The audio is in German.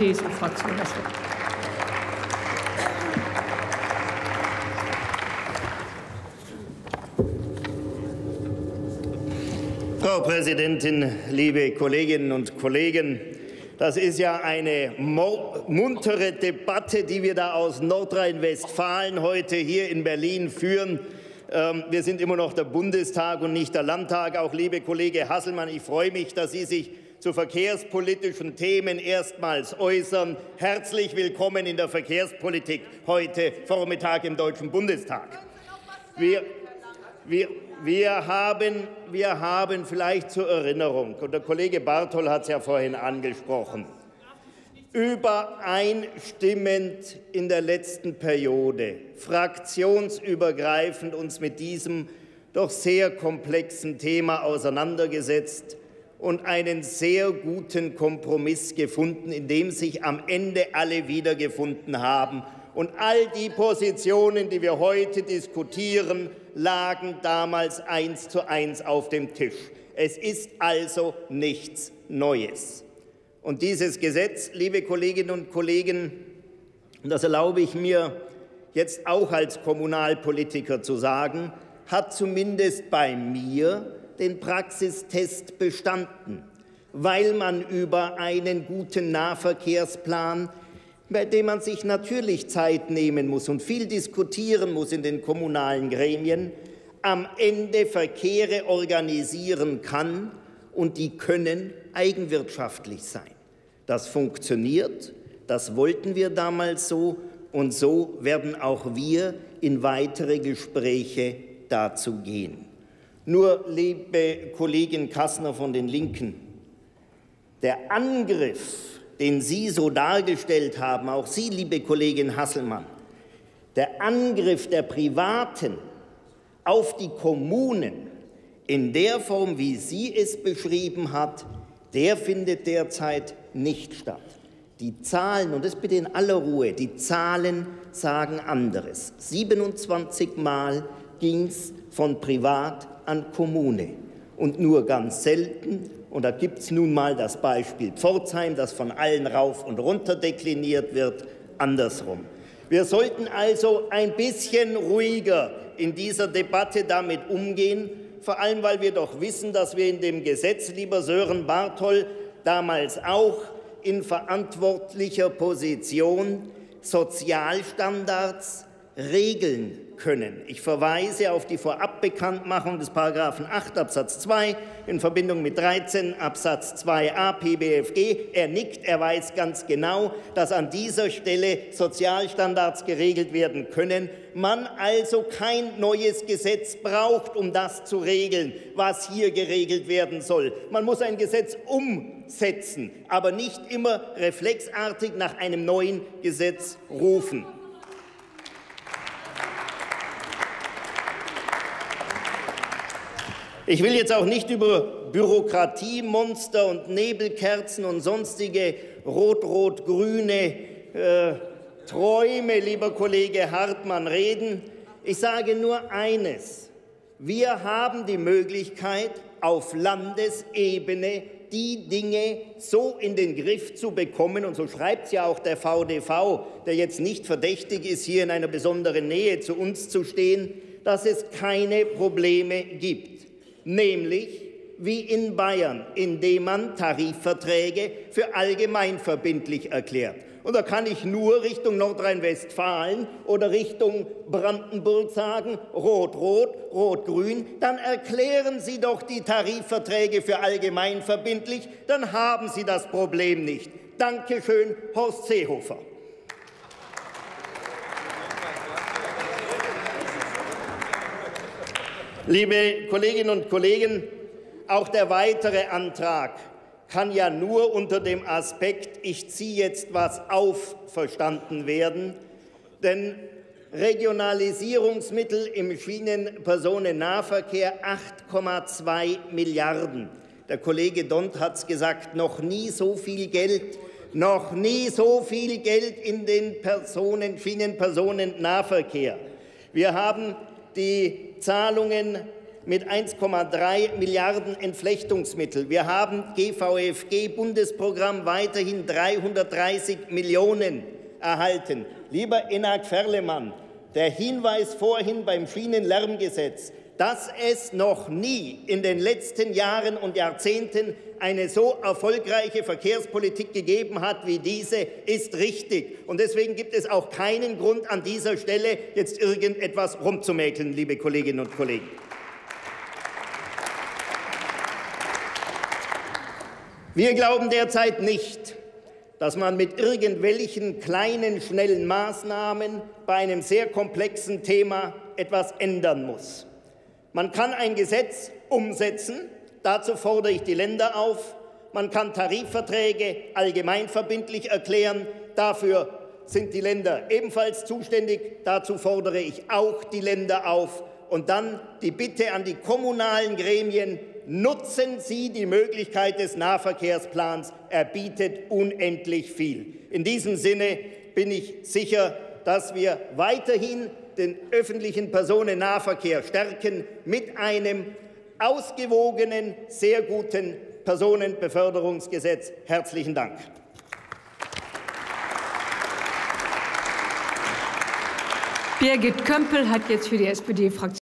CSU-Fraktion das Wort. Frau Präsidentin, liebe Kolleginnen und Kollegen! Das ist ja eine muntere Debatte, die wir da aus Nordrhein-Westfalen heute hier in Berlin führen. Wir sind immer noch der Bundestag und nicht der Landtag. Auch liebe Kollege Hasselmann, ich freue mich, dass Sie sich zu verkehrspolitischen Themen erstmals äußern. Herzlich willkommen in der Verkehrspolitik heute Vormittag im Deutschen Bundestag. Wir haben vielleicht zur Erinnerung, und der Kollege Bartol hat es ja vorhin angesprochen, übereinstimmend in der letzten Periode fraktionsübergreifend uns mit diesem doch sehr komplexen Thema auseinandergesetzt und einen sehr guten Kompromiss gefunden, in dem sich am Ende alle wiedergefunden haben. Und all die Positionen, die wir heute diskutieren, lagen damals 1:1 auf dem Tisch. Es ist also nichts Neues. Und dieses Gesetz, liebe Kolleginnen und Kollegen, und das erlaube ich mir jetzt auch als Kommunalpolitiker zu sagen, hat zumindest bei mir den Praxistest bestanden, weil man über einen guten Nahverkehrsplan, bei dem man sich natürlich Zeit nehmen muss und viel diskutieren muss in den kommunalen Gremien, am Ende Verkehre organisieren kann, und die können eigenwirtschaftlich sein. Das funktioniert, das wollten wir damals so, und so werden auch wir in weitere Gespräche dazu gehen. Nur, liebe Kollegin Kassner von den Linken, der Angriff, den Sie so dargestellt haben, auch Sie, liebe Kollegin Hasselmann, der Angriff der Privaten auf die Kommunen in der Form, wie sie es beschrieben hat, der findet derzeit nicht statt. Die Zahlen, und das bitte in aller Ruhe, die Zahlen sagen anderes. 27 Mal ging es von Privat an Kommune und nur ganz selten, und da gibt es nun mal das Beispiel Pforzheim, das von allen rauf und runter dekliniert wird, andersrum. Wir sollten also ein bisschen ruhiger in dieser Debatte damit umgehen, vor allem weil wir doch wissen, dass wir in dem Gesetz, lieber Sören Bartol, damals auch in verantwortlicher Position Sozialstandards regeln können. Ich verweise auf die Vorabbekanntmachung des § 8 Absatz 2 in Verbindung mit 13 Absatz 2a PBFG. Er nickt, er weiß ganz genau, dass an dieser Stelle Sozialstandards geregelt werden können. Man also kein neues Gesetz braucht, um das zu regeln, was hier geregelt werden soll. Man muss ein Gesetz umsetzen, aber nicht immer reflexartig nach einem neuen Gesetz rufen. Ich will jetzt auch nicht über Bürokratiemonster und Nebelkerzen und sonstige rot-rot-grüne Träume, lieber Kollege Hartmann, reden. Ich sage nur eines. Wir haben die Möglichkeit, auf Landesebene die Dinge so in den Griff zu bekommen, und so schreibt es ja auch der VDV, der jetzt nicht verdächtig ist, hier in einer besonderen Nähe zu uns zu stehen, dass es keine Probleme gibt. Nämlich wie in Bayern, indem man Tarifverträge für allgemeinverbindlich erklärt. Und da kann ich nur Richtung Nordrhein-Westfalen oder Richtung Brandenburg sagen, rot-rot, rot-grün, dann erklären Sie doch die Tarifverträge für allgemeinverbindlich, dann haben Sie das Problem nicht. Danke schön, Horst Seehofer. Liebe Kolleginnen und Kollegen, auch der weitere Antrag kann ja nur unter dem Aspekt, ich ziehe jetzt was auf, verstanden werden. Denn Regionalisierungsmittel im Schienenpersonennahverkehr 8,2 Milliarden. Der Kollege Dont hat es gesagt, noch nie so viel Geld in den Schienenpersonennahverkehr. Wir haben die Zahlungen mit 1,3 Milliarden Entflechtungsmittel. Wir haben GVFG-Bundesprogramm weiterhin 330 Millionen erhalten. Lieber Enak Ferlemann, der Hinweis vorhin beim Schienenlärmgesetz, dass es noch nie in den letzten Jahren und Jahrzehnten eine so erfolgreiche Verkehrspolitik gegeben hat wie diese, ist richtig. Und deswegen gibt es auch keinen Grund, an dieser Stelle jetzt irgendetwas rumzumäkeln, liebe Kolleginnen und Kollegen. Wir glauben derzeit nicht, dass man mit irgendwelchen kleinen, schnellen Maßnahmen bei einem sehr komplexen Thema etwas ändern muss. Man kann ein Gesetz umsetzen, dazu fordere ich die Länder auf. Man kann Tarifverträge allgemeinverbindlich erklären, dafür sind die Länder ebenfalls zuständig, dazu fordere ich auch die Länder auf. Und dann die Bitte an die kommunalen Gremien, nutzen Sie die Möglichkeit des Nahverkehrsplans, er bietet unendlich viel. In diesem Sinne bin ich sicher, dass wir weiterhin den öffentlichen Personennahverkehr stärken mit einem ausgewogenen, sehr guten Personenbeförderungsgesetz. Herzlichen Dank. Birgit Kömpel hat jetzt für die SPD-Fraktion